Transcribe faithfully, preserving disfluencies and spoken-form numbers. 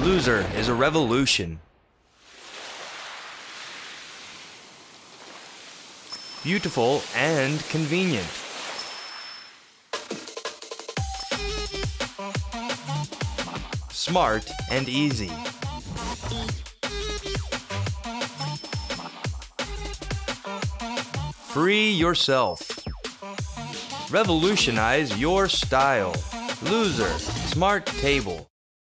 Loozer is a revolution. Beautiful and convenient. Smart and easy. Free yourself. Revolutionize your style. Loozer Smart Table.